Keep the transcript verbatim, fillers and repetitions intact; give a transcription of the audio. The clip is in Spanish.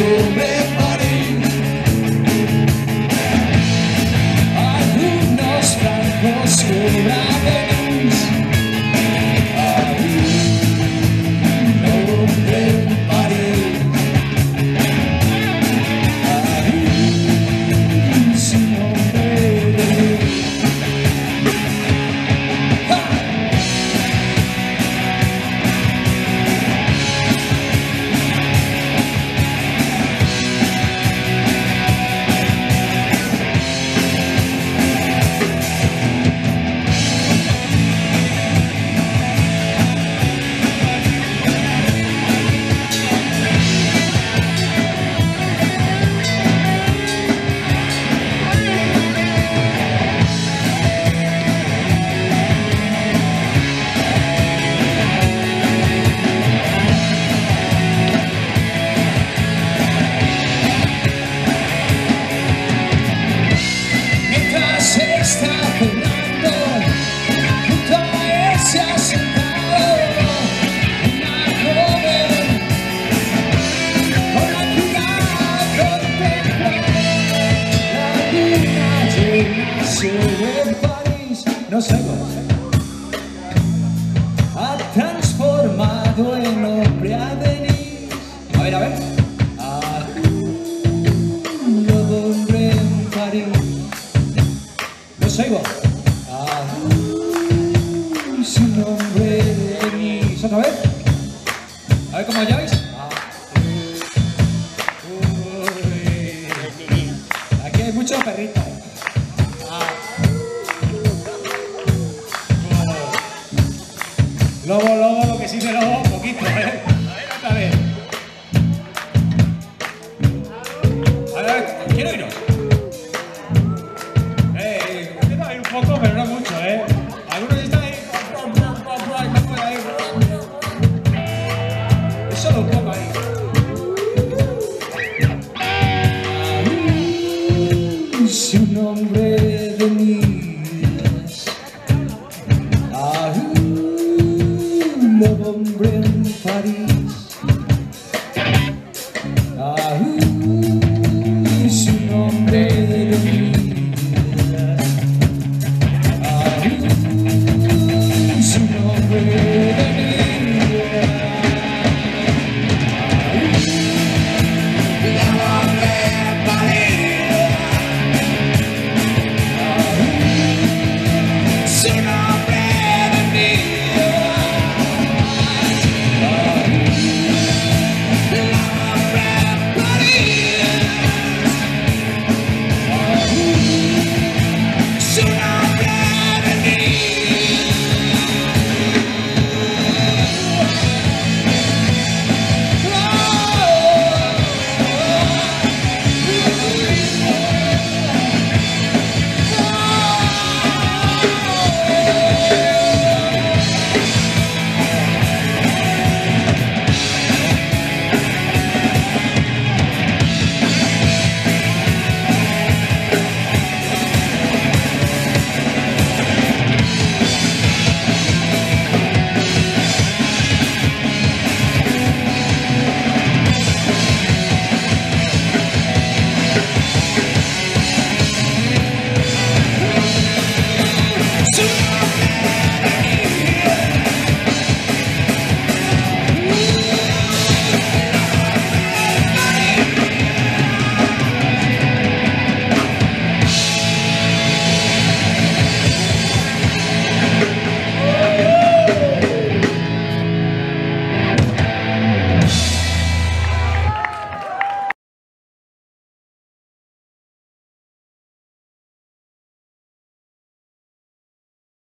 París. Algunos francos sobre Venus. Hay un hombre en París. Hay un sin nombre de luz. Está cenando, junto a él se ha sentado una joven con la que contempla la luna llena sobre París. No sé, ha transformado en hombre a Denis. A ver, a ver. A un nuevo hombre en París. Saigo. Ah, sin nombre de mis. ¿Otra vez? A ver cómo halláis. Ah. Uy. Aquí hay muchos perritos. Ah. Lobo, lobo, lo que sí de lobo, poquito, ¿eh? A ver, otra vez. A ver, a ver, quiero irnos. Un poco, pero no mucho, ¿eh? Algunos están ahí. No puede ir. Es solo un poco ahí.